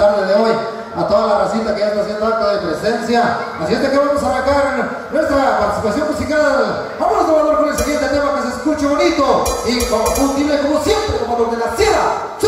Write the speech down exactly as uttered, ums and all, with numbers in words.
tarde de hoy a toda la racita que ya está haciendo acto de presencia. Así es de que vamos a arrancar nuestra participación musical. Vamos, domador, con el siguiente tema que se escuche bonito y confundible como siempre, como los de la sierra.